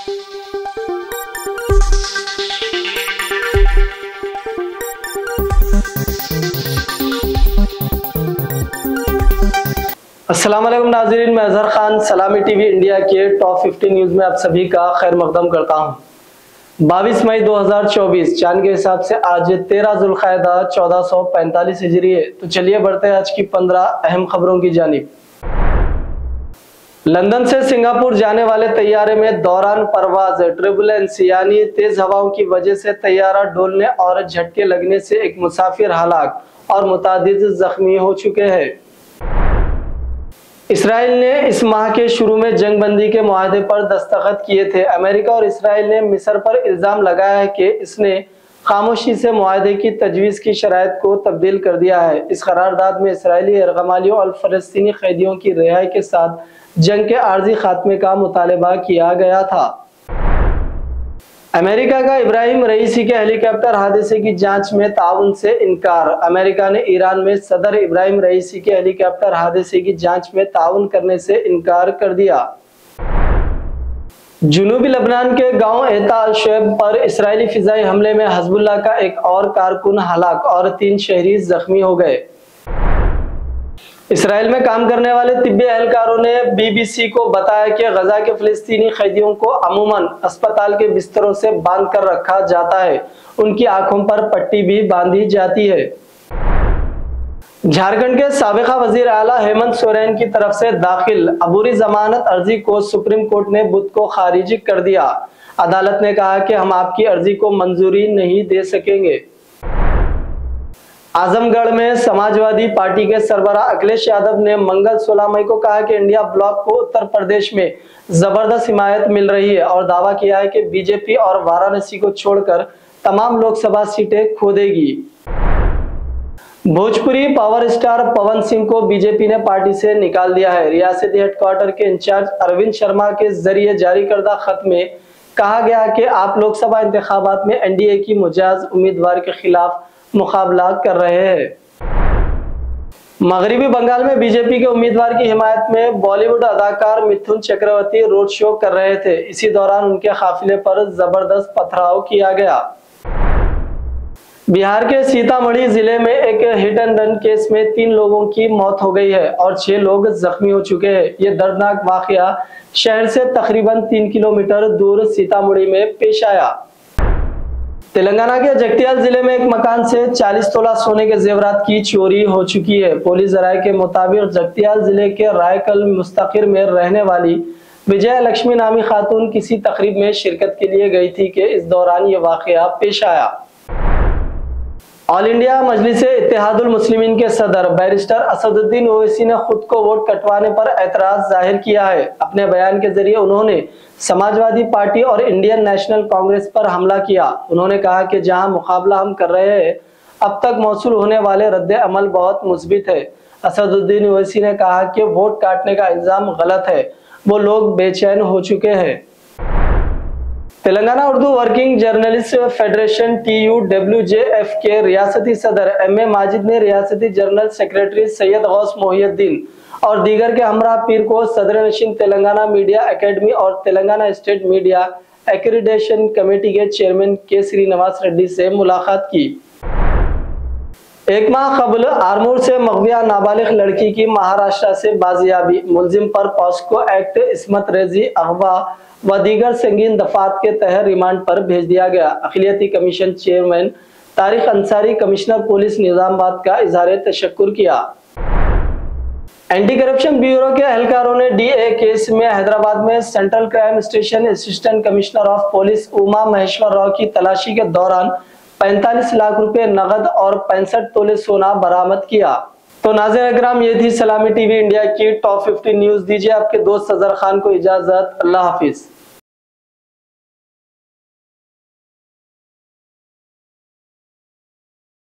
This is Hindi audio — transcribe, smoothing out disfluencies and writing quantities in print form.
अस्सलाम वालेकुम नाज़रीन, मैं अजहर खान सलामी टीवी इंडिया के टॉप 50 न्यूज़ में आप सभी का खैर मकदम करता हूं। 22 मई 2024 चांद के हिसाब से आज 13 जुल्क़ादा 1445 हिजरी है। तो चलिए बढ़ते हैं आज की 15 अहम खबरों की जानिब। लंदन से सिंगापुर जाने वाले तैयारे में दौरान परवाज ट्रबुलेंस यानी तेज हवाओं की वजह से तैयारा डोलने और झटके लगने से एक मुसाफिर हलाक और मुतादिद जख्मी हो चुके हैं। इसराइल ने इस माह के शुरू में जंगबंदी के मुआहदे पर दस्तखत किए थे। अमेरिका और इसराइल ने मिस्र पर इल्जाम लगाया है कि इसने खामोशी से मुआहदे की तजवीज़ की शराइत को तब्दील कर दिया है। इस करारदाद में इसराइली यरगमालियों और फ़लस्तीनी कैदियों की रिहाई के साथ जंग के आर्जी खात्मे का मुतालबा किया गया था। अमेरिका का इब्राहिम रईसी के हेलीकॉप्टर हादसे की जांच में ताउन से इनकार। अमेरिका ने ईरान में सदर इब्राहिम रईसी के हेलीकॉप्टर हादसे की जांच में ताउन करने से इनकार कर दिया। जुनूबी लबनान के गांव एता अल शुएब पर इसराइली फिजाई हमले में हज़बुल्लाह का एक और कारकुन हलाक और 3 शहरी जख्मी हो गए। इसराइल में काम करने वाले तिब्बी एहलकारों ने BBC को बताया कि गजा के फ़लस्तीनी कैदियों को अमूमन अस्पताल के बिस्तरों से बांध कर रखा जाता है। उनकी आंखों पर पट्टी भी बांधी जाती है। झारखंड के साबिका वजीर आला हेमंत सोरेन की तरफ से दाखिल अबूरी जमानत अर्जी को सुप्रीम कोर्ट ने बुध को खारिज कर दिया। अदालत ने कहा कि हम आपकी अर्जी को मंजूरी नहीं दे सकेंगे। आजमगढ़ में समाजवादी पार्टी के सरबराह अखिलेश यादव ने मंगल 16 मई को कहा कि इंडिया ब्लॉक को उत्तर प्रदेश में जबरदस्त हिमायत मिल रही है और दावा किया है कि बीजेपी और वाराणसी को छोड़कर तमाम लोकसभा सीटें खो देगी। भोजपुरी पावर स्टार पवन सिंह को बीजेपी ने पार्टी से निकाल दिया है। रियासती हेडक्वार्टर के इंचार्ज अरविंद शर्मा के जरिए जारी करदा खत में कहा गया कि आप लोकसभा इंतखाबात में एनडीए की मुजाज उम्मीदवार के खिलाफ मुकाबला कर रहे हैं। मगरबी बंगाल में बीजेपी के उम्मीदवार की हिमायत में बॉलीवुड अदाकार मिथुन चक्रवर्ती रोड शो कर रहे थे। इसी दौरान उनके काफिले पर जबरदस्त पथराव किया गया। बिहार के सीतामढ़ी जिले में एक हिट एंड रन केस में 3 लोगों की मौत हो गई है और 6 लोग जख्मी हो चुके हैं। ये दर्दनाक वाकया शहर से तकरीबन 3 किलोमीटर दूर सीतामढ़ी में पेश आया। तेलंगाना के जगतियाल जिले में एक मकान से 40 तोला सोने के जेवरात की चोरी हो चुकी है। पुलिस राय के मुताबिक जगतियाल जिले के रायकल मुस्तकिर में रहने वाली विजय लक्ष्मी नामी खातून किसी तकरीब में शिरकत के लिए गई थी कि इस दौरान ये वाकया पेश आया। ऑल इंडिया मजलिस इत्तेहादुल मुस्लिमीन के सदर बैरिस्टर असदुद्दीन ओवैसी ने खुद को वोट कटवाने पर एतराज जाहिर किया है। अपने बयान के जरिए उन्होंने समाजवादी पार्टी और इंडियन नेशनल कांग्रेस पर हमला किया। उन्होंने कहा कि जहां मुकाबला हम कर रहे हैं, अब तक मौसूल होने वाले रद्द अमल बहुत मुस्बित है। असदुद्दीन ओवैसी ने कहा कि वोट काटने का इल्जाम गलत है, वो लोग बेचैन हो चुके हैं। Telangana Urdu working journalist federation TUWJF के रियासती सदर MA माजिद ने रियासती जनरल सेक्रेटरी सैयद गौस मोहिउद्दीन और दीगर के हमरा पीर को सदर नशीन तेलंगाना मीडिया एकेडमी और Telangana state media accreditation committee के चेयरमैन के श्रीनिवास रेड्डी से मुलाकात की। एक माह कबल आरमूर से मगविया नाबालिग लड़की की महाराष्ट्र से बाजियाबी। मुलजिम पर पॉस्को एक्ट, इस्मत रेजी, अगवा व दीगर संगीन दफात के तहत रिमांड पर भेज दिया गया। अखिलियती commission chairman Tariq Ansari commissioner police Nizamabad का इजहार तशक्कुर किया। एंटी करप्शन ब्यूरो के एहलकारों ने DA केस में हैदराबाद में central crime station assistant commissioner of police Uma Maheshwar Rao की तलाशी के दौरान 45 लाख रुपए नगद और 65 तोले सोना बरामद किया। तो नाज़रीन अकराम, ये थी सलामी टीवी इंडिया की टॉप 50 न्यूज। दीजिए आपके दोस्त अजहर खान को इजाजत। अल्लाह हाफिज।